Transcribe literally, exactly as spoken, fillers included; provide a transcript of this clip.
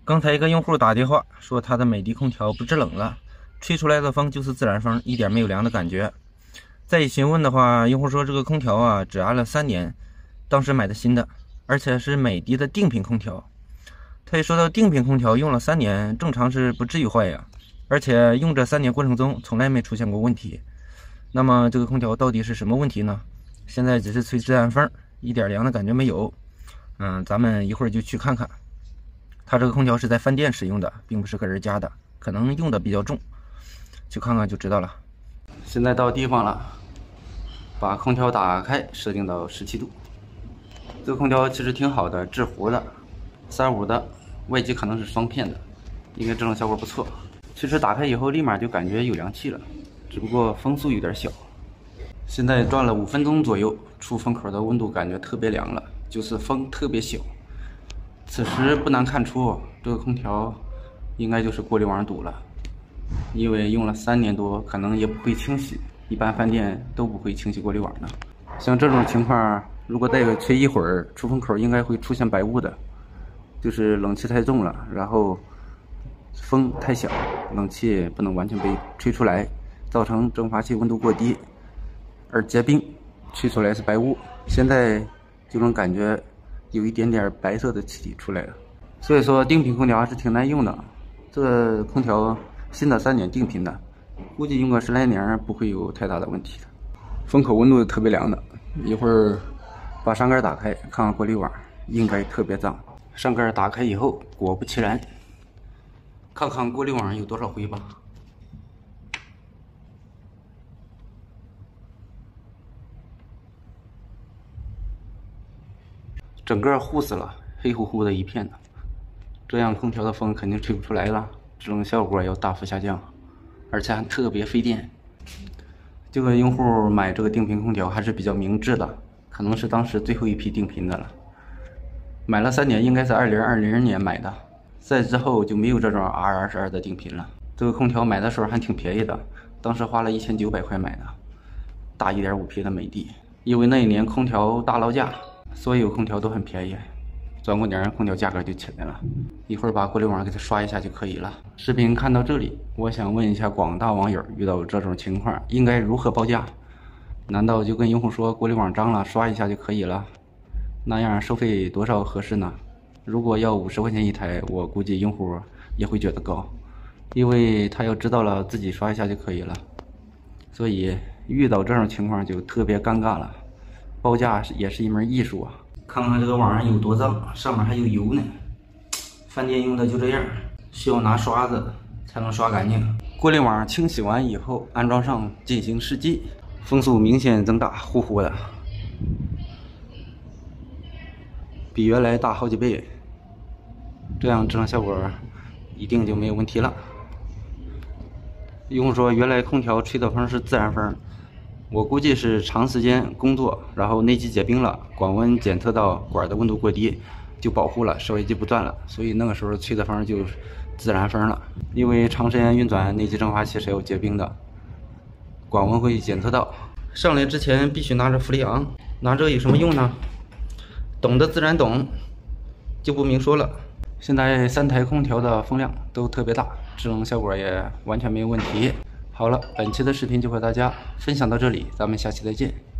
刚才一个用户打电话说他的美的空调不制冷了，吹出来的风就是自然风，一点没有凉的感觉。再一询问的话，用户说这个空调啊只安了三年，当时买的新的，而且是美的的定频空调。他也说到定频空调用了三年，正常是不至于坏呀，而且用这三年过程中从来没出现过问题。那么这个空调到底是什么问题呢？现在只是吹自然风，一点凉的感觉没有。嗯，咱们一会儿就去看看。它这个空调是在饭店使用的，并不是个人家的，可能用的比较重，去看看就知道了。现在到地方了，把空调打开，设定到十七度。这个空调其实挺好的，制弧的，三五的，外机可能是双片的，应该制冷效果不错。其实打开以后立马就感觉有凉气了，只不过风速有点小。现在转了五分钟左右，出风口的温度感觉特别凉了，就是风特别小。此时不难看出，这个空调应该就是过滤网堵了，因为用了三年多，可能也不会清洗，一般饭店都不会清洗过滤网的。像这种情况，如果再吹一会儿，出风口应该会出现白雾的，就是冷气太重了，然后风太小，冷气不能完全被吹出来，造成蒸发器温度过低而结冰，吹出来是白雾。现在就能感觉有一点点白色的气体出来了，所以说定频空调还是挺耐用的。这个空调新的三年定频的，估计用个十来年不会有太大的问题的。风口温度特别凉的，一会儿把上盖打开，看看过滤网，应该特别脏。上盖打开以后，果不其然，看看过滤网有多少灰吧。整个糊死了，黑乎乎的一片的，这样空调的风肯定吹不出来了，制冷效果要大幅下降，而且还特别费电。这个用户买这个定频空调还是比较明智的，可能是当时最后一批定频的了。买了三年，应该是二零二零年买的，在之后就没有这种 R 二十二的定频了。这个空调买的时候还挺便宜的，当时花了一千九百块买的，大一点五匹的美的，因为那一年空调大落价。所有空调都很便宜，转过年空调价格就起来了。一会儿把过滤网给它刷一下就可以了。视频看到这里，我想问一下广大网友，遇到这种情况应该如何报价？难道就跟用户说过滤网脏了，刷一下就可以了？那样收费多少合适呢？如果要五十块钱一台，我估计用户也会觉得高，因为他要知道了自己刷一下就可以了。所以遇到这种情况就特别尴尬了。报价也是一门艺术啊！看看这个网上有多脏，上面还有油呢。饭店用的就这样，需要拿刷子才能刷干净。过滤网清洗完以后，安装上进行试机，风速明显增大，呼呼的，比原来大好几倍。这样制冷效果一定就没有问题了。用户说原来空调吹的风是自然风。我估计是长时间工作，然后内机结冰了，管温检测到管的温度过低，就保护了，设备机不转了，所以那个时候吹的风就自然风了。因为长时间运转，内机蒸发器是要结冰的，管温会检测到。上来之前必须拿着氟利昂，拿这个有什么用呢？懂的自然懂，就不明说了。现在三台空调的风量都特别大，制冷效果也完全没有问题。好了，本期的视频就和大家分享到这里，咱们下期再见。